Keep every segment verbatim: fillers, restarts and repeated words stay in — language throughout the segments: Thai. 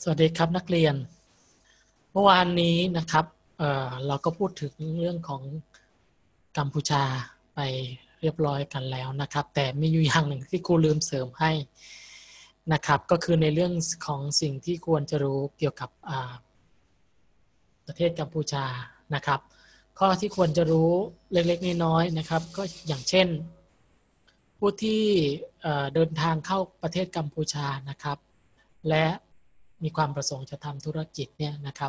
สวัสดีครับนักเรียนเมื่อวานนี้นะครับเอ่อเราก็พูดถึงเรื่องของกัมพูชาไปเรียบร้อยกันแล้วนะครับแต่มีอยู่อย่างหนึ่งที่ครูลืมเสริมให้นะครับก็คือในเรื่องของสิ่งที่ควรจะรู้เกี่ยวกับประเทศกัมพูชานะครับข้อที่ควรจะรู้เล็กๆน้อยๆนะครับก็อย่างเช่นผู้ที่เดินทางเข้าประเทศกัมพูชานะครับและมีความประสงค์จะทำธุรกิจเนี่ยนะครับ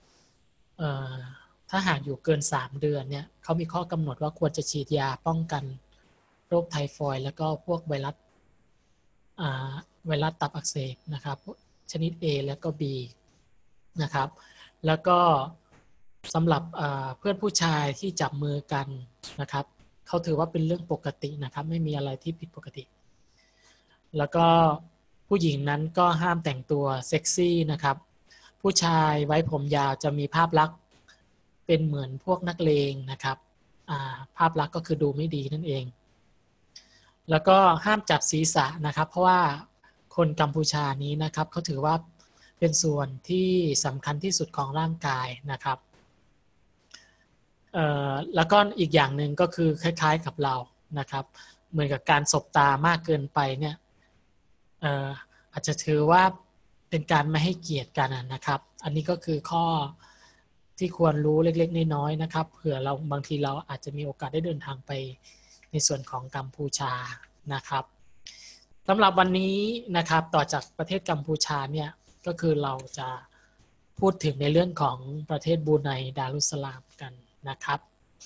ถ้าหากอยู่เกินสามเดือนเนี่ยเขามีข้อกำหนดว่าควรจะฉีดยาป้องกันโรคไทฟอยด์แล้วก็พวกไวรัสไวรัสตับอักเสบนะครับชนิด A แล้วก็ B นะครับแล้วก็สำหรับเพื่อนผู้ชายที่จับมือกันนะครับเขาถือว่าเป็นเรื่องปกตินะครับไม่มีอะไรที่ผิดปกติแล้วก็ผู้หญิงนั้นก็ห้ามแต่งตัวเซ็กซี่นะครับผู้ชายไว้ผมยาวจะมีภาพลักษณ์เป็นเหมือนพวกนักเลงนะครับภาพลักษณ์ก็คือดูไม่ดีนั่นเองแล้วก็ห้ามจับศีรษะนะครับเพราะว่าคนกัมพูชานี้นะครับเขาถือว่าเป็นส่วนที่สำคัญที่สุดของร่างกายนะครับแล้วก็อีกอย่างหนึ่งก็คือคล้ายๆกับเรานะครับเหมือนกับการสบตามากเกินไปเนี่ยอาจจะถือว่าเป็นการไม่ให้เกียรติกันนะครับอันนี้ก็คือข้อที่ควรรู้เล็กๆน้อยๆนะครับเผื่อเราบางทีเราอาจจะมีโอกาสได้เดินทางไปในส่วนของกัมพูชานะครับสำหรับวันนี้นะครับต่อจากประเทศกัมพูชาเนี่ยก็คือเราจะพูดถึงในเรื่องของประเทศบรูไนดารุสสลามกันนะครับ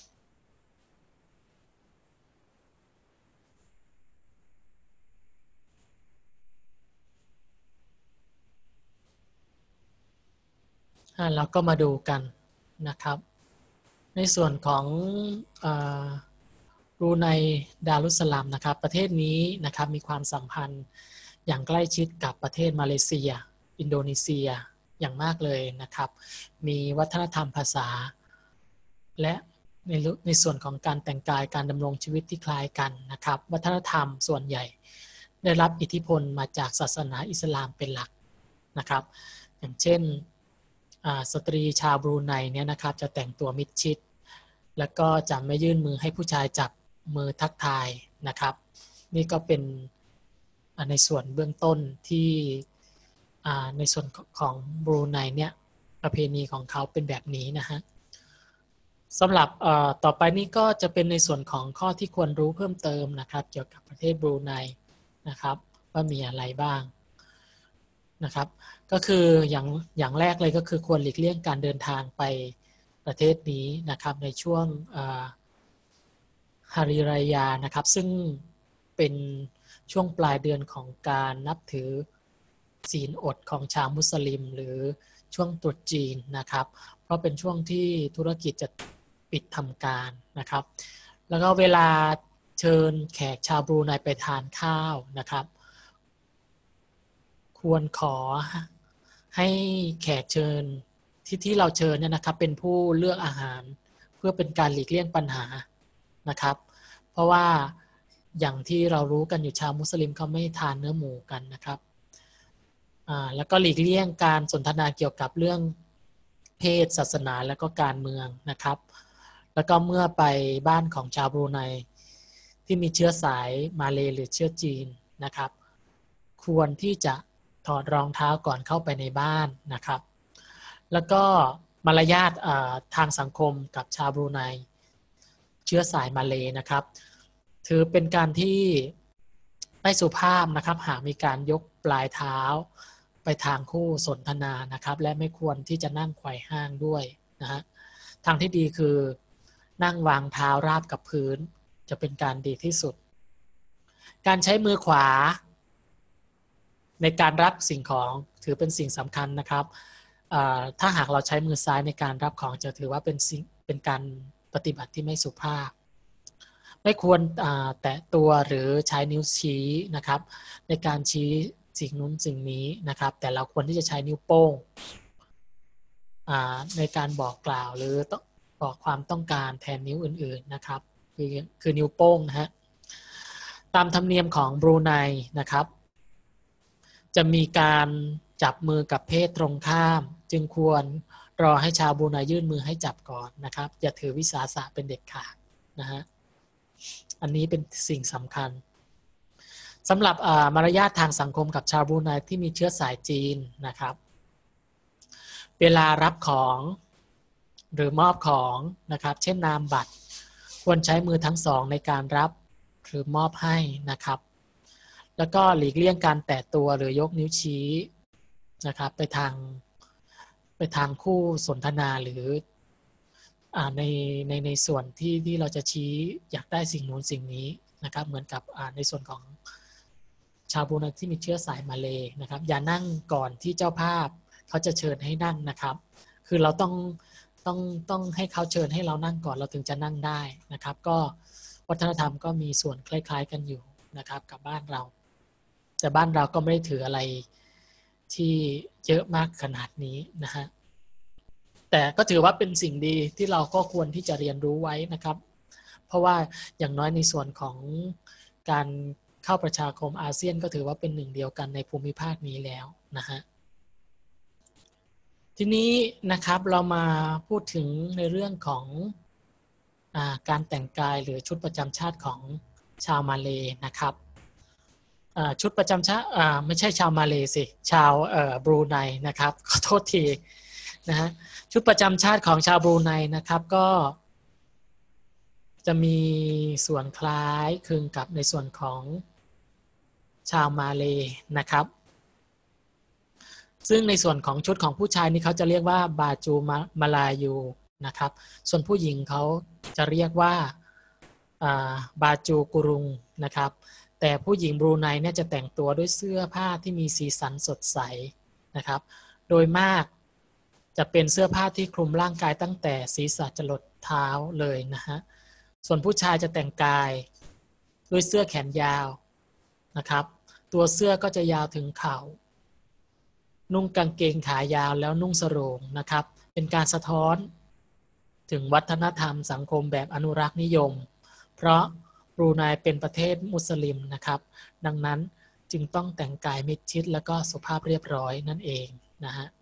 เราก็มาดูกันนะครับในส่วนของบรูไนดารุสสลามนะครับประเทศนี้นะครับมีความสัมพันธ์อย่างใกล้ชิดกับประเทศมาเลเซียอินโดนีเซียอย่างมากเลยนะครับมีวัฒนธรรมภาษาและในในส่วนของการแต่งกายการดำรงชีวิตที่คล้ายกันนะครับวัฒนธรรมส่วนใหญ่ได้รับอิทธิพลมาจากศาสนาอิสลามเป็นหลักนะครับอย่างเช่นสตรีชาวบรูไนเนี่ยนะครับจะแต่งตัวมิดชิดแล้วก็จะไม่ยื่นมือให้ผู้ชายจับมือทักทายนะครับนี่ก็เป็นในส่วนเบื้องต้นที่ในส่วนของบรูไนเนี่ยประเพณีของเขาเป็นแบบนี้นะฮะสำหรับต่อไปนี้ก็จะเป็นในส่วนของข้อที่ควรรู้เพิ่มเติมนะครับเกี่ยวกับประเทศบรูไนนะครับว่ามีอะไรบ้างนะครับก็คืออย่างอย่างแรกเลยก็คือควรหลีกเลี่ยงการเดินทางไปประเทศนี้นะครับในช่วงฮาริรายานะครับซึ่งเป็นช่วงปลายเดือนของการนับถือศีลอดของชาวมุสลิมหรือช่วงตรุษจีนนะครับเพราะเป็นช่วงที่ธุรกิจจะปิดทำการนะครับแล้วก็เวลาเชิญแขกชาวบรูไนไปทานข้าวนะครับควรขอให้แขกเชิญที่ที่เราเชิญเนี่ยนะครับเป็นผู้เลือกอาหารเพื่อเป็นการหลีกเลี่ยงปัญหานะครับเพราะว่าอย่างที่เรารู้กันอยู่ชาวมุสลิมเขาไม่ทานเนื้อหมูกันนะครับอ่าแล้วก็หลีกเลี่ยงการสนทนาเกี่ยวกับเรื่องเพศศาสนาและก็การเมืองนะครับแล้วก็เมื่อไปบ้านของชาวบรูไนที่มีเชื้อสายมาเลย์หรือเชื้อจีนนะครับควรที่จะถอดรองเท้าก่อนเข้าไปในบ้านนะครับแล้วก็มารยาททางสังคมกับชาวบรูไนเชื้อสายมาเลย์นะครับถือเป็นการที่ไม่สุภาพนะครับหากมีการยกปลายเท้าไปทางคู่สนทนานะครับและไม่ควรที่จะนั่งไขว่ห้างด้วยนะฮะทางที่ดีคือนั่งวางเท้าราบกับพื้นจะเป็นการดีที่สุดการใช้มือขวาในการรับสิ่งของถือเป็นสิ่งสำคัญนะครับถ้าหากเราใช้มือซ้ายในการรับของจะถือว่าเป็นสิ่งเป็นการปฏิบัติที่ไม่สุภาพไม่ควรแตะตัวหรือใช้นิ้วชี้นะครับในการชี้สิ่งนู้นสิ่งนี้นะครับแต่เราควรที่จะใช้นิ้วโป้งในการบอกกล่าวหรือบอกความต้องการแทนนิ้วอื่นๆนะครับคือคือนิ้วโป้งนะฮะตามธรรมเนียมของบรูไนนะครับจะมีการจับมือกับเพศตรงข้ามจึงควรรอให้ชาวบรูไนยื่นมือให้จับก่อนนะครับอย่าถือวิสาสะเป็นเด็ดขาดนะฮะอันนี้เป็นสิ่งสำคัญสำหรับมารยาททางสังคมกับชาวบรูไนที่มีเชื้อสายจีนนะครับเวลารับของหรือมอบของนะครับเช่นนามบัตรควรใช้มือทั้งสองในการรับหรือมอบให้นะครับแล้วก็หลีกเลี่ยงการแตะตัวหรือยกนิ้วชี้นะครับไปทางไปทางคู่สนทนาหรือในในในส่วนที่ที่เราจะชี้อยากได้สิ่งนู้นสิ่งนี้นะครับเหมือนกับในส่วนของชาวบรูไนที่มีเชื้อสายมาเลย์นะครับอย่านั่งก่อนที่เจ้าภาพเขาจะเชิญให้นั่งนะครับคือเราต้องต้องต้องให้เขาเชิญให้เรานั่งก่อนเราถึงจะนั่งได้นะครับก็วัฒนธรรมก็มีส่วนคล้ายๆกันอยู่นะครับกับบ้านเราแต่บ้านเราก็ไม่ได้ถืออะไรที่เยอะมากขนาดนี้นะฮะแต่ก็ถือว่าเป็นสิ่งดีที่เราก็ควรที่จะเรียนรู้ไว้นะครับเพราะว่าอย่างน้อยในส่วนของการเข้าประชาคมอาเซียนก็ถือว่าเป็นหนึ่งเดียวกันในภูมิภาคนี้แล้วนะฮะทีนี้นะครับเรามาพูดถึงในเรื่องของอ่าการแต่งกายหรือชุดประจำชาติของชาวมาเลย์นะครับชุดประจำชาติไม่ใช่ชาวมาเลย์สิชาวบรูไนนะครับขอโทษทีนะฮะชุดประจำชาติของชาวบรูไนนะครับก็จะมีส่วนคล้ายคลึงกับในส่วนของชาวมาเลย์นะครับซึ่งในส่วนของชุดของผู้ชายนี่เขาจะเรียกว่าบาจูมาลายูนะครับส่วนผู้หญิงเขาจะเรียกว่าบาจูกุรุงนะครับแต่ผู้หญิงบรูไนเนี่ยจะแต่งตัวด้วยเสื้อผ้าที่มีสีสันสดใสนะครับโดยมากจะเป็นเสื้อผ้าที่คลุมร่างกายตั้งแต่ศีรษะจรดเท้าเลยนะฮะส่วนผู้ชายจะแต่งกายด้วยเสื้อแขนยาวนะครับตัวเสื้อก็จะยาวถึงเข่านุ่งกางเกงขายาวแล้วนุ่งสโรงนะครับเป็นการสะท้อนถึงวัฒนธรรมสังคมแบบอนุรักษ์นิยมเพราะบรูไนเป็นประเทศมุสลิมนะครับดังนั้นจึงต้องแต่งกายมิดชิดและก็สุภาพเรียบร้อยนั่นเองนะฮะ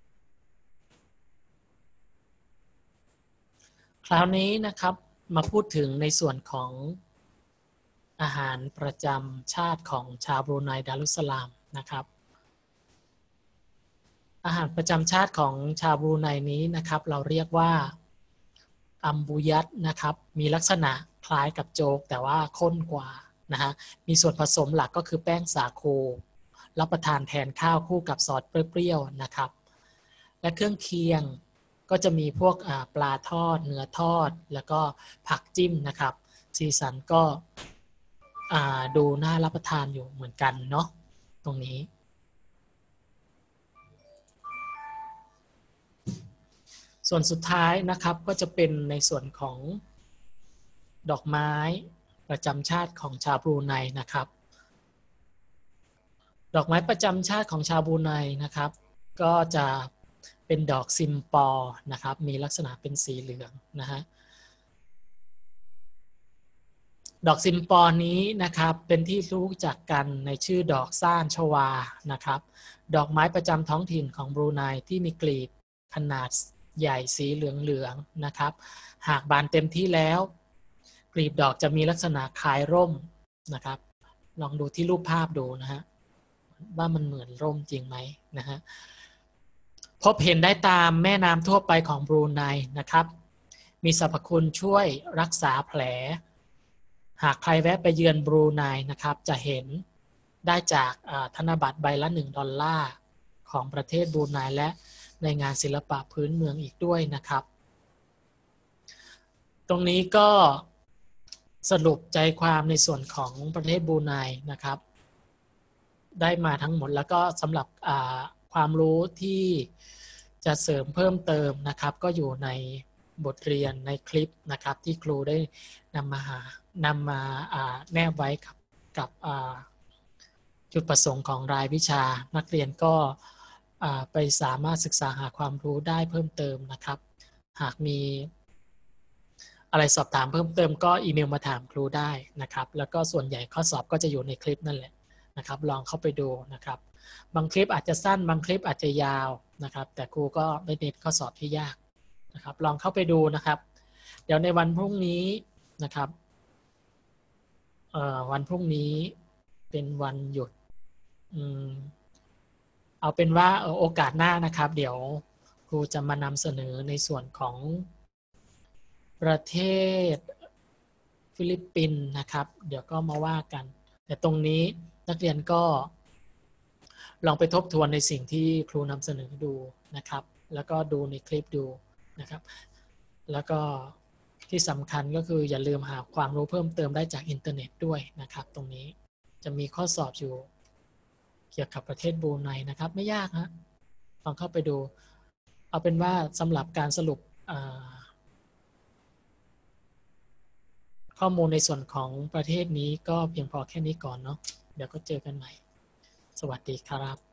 คราวนี้นะครับมาพูดถึงในส่วนของอาหารประจำชาติของชาวบรูไนดารุสสลามนะครับอาหารประจำชาติของชาวบรูไนนี้นะครับเราเรียกว่าอัมบูยัตนะครับมีลักษณะคล้ายกับโจ๊กแต่ว่าข้นกว่านะฮะมีส่วนผสมหลักก็คือแป้งสาคูรับประทานแทนข้าวคู่กับซอสเปรี้ยวๆนะครับและเครื่องเคียงก็จะมีพวกปลาทอดเนื้อทอดแล้วก็ผักจิ้มนะครับสีสันก็ดูน่ารับประทานอยู่เหมือนกันเนาะตรงนี้ส่วนสุดท้ายนะครับก็จะเป็นในส่วนของดอกไม้ประจำชาติของชาวบรูไนนะครับดอกไม้ประจำชาติของชาวบรูไนนะครับก็จะเป็นดอกซิมปอร์นะครับมีลักษณะเป็นสีเหลืองนะฮะดอกซิมปอร์นี้นะครับเป็นที่รู้จักกันในชื่อดอกซ่านชวานะครับดอกไม้ประจำท้องถิ่นของบรูไนที่มีกลีบขนาดใหญ่สีเหลืองๆนะครับหากบานเต็มที่แล้วกลีบดอกจะมีลักษณะคล้ายร่มนะครับลองดูที่รูปภาพดูนะฮะว่ามันเหมือนร่มจริงไหมนะฮะพบเห็นได้ตามแม่น้ำทั่วไปของบรูไนนะครับมีสรรพคุณช่วยรักษาแผลหากใครแวะไปเยือนบรูไนนะครับจะเห็นได้จากธนบัตรใบละหนึ่งดอลลาร์ของประเทศบรูไนและในงานศิลปะพื้นเมืองอีกด้วยนะครับตรงนี้ก็สรุปใจความในส่วนของประเทศบรูไนนะครับได้มาทั้งหมดแล้วก็สำหรับความรู้ที่จะเสริมเพิ่มเติมนะครับก็อยู่ในบทเรียนในคลิปนะครับที่ครูได้นำมาหานำมาแนบไว้กับกับจุดประสงค์ของรายวิชานักเรียนก็ไปสามารถศึกษาหาความรู้ได้เพิ่มเติมนะครับหากมีอะไรสอบถามเพิ่มเติมก็อีเมลมาถามครูได้นะครับแล้วก็ส่วนใหญ่ข้อสอบก็จะอยู่ในคลิปนั่นแหละนะครับลองเข้าไปดูนะครับบางคลิปอาจจะสั้นบางคลิปอาจจะยาวนะครับแต่ครูก็ไม่เน้นข้อสอบที่ยากนะครับลองเข้าไปดูนะครับเดี๋ยวในวันพรุ่งนี้นะครับเอ่อวันพรุ่งนี้เป็นวันหยุดอืมเอาเป็นว่าเออโอกาสหน้านะครับเดี๋ยวครูจะมานำเสนอในส่วนของประเทศฟิลิปปินส์นะครับเดี๋ยวก็มาว่ากันแต่ตรงนี้นักเรียนก็ลองไปทบทวนในสิ่งที่ครูนำเสนอดูนะครับแล้วก็ดูในคลิปดูนะครับแล้วก็ที่สำคัญก็คืออย่าลืมหาความรู้เพิ่มเติมได้จากอินเทอร์เน็ตด้วยนะครับตรงนี้จะมีข้อสอบอยู่เกี่ยวกับประเทศบรูไนนะครับไม่ยากฮะลองเข้าไปดูเอาเป็นว่าสำหรับการสรุปข้อมูลในส่วนของประเทศนี้ก็เพียงพอแค่นี้ก่อนเนาะเดี๋ยวก็เจอกันใหม่สวัสดีครับ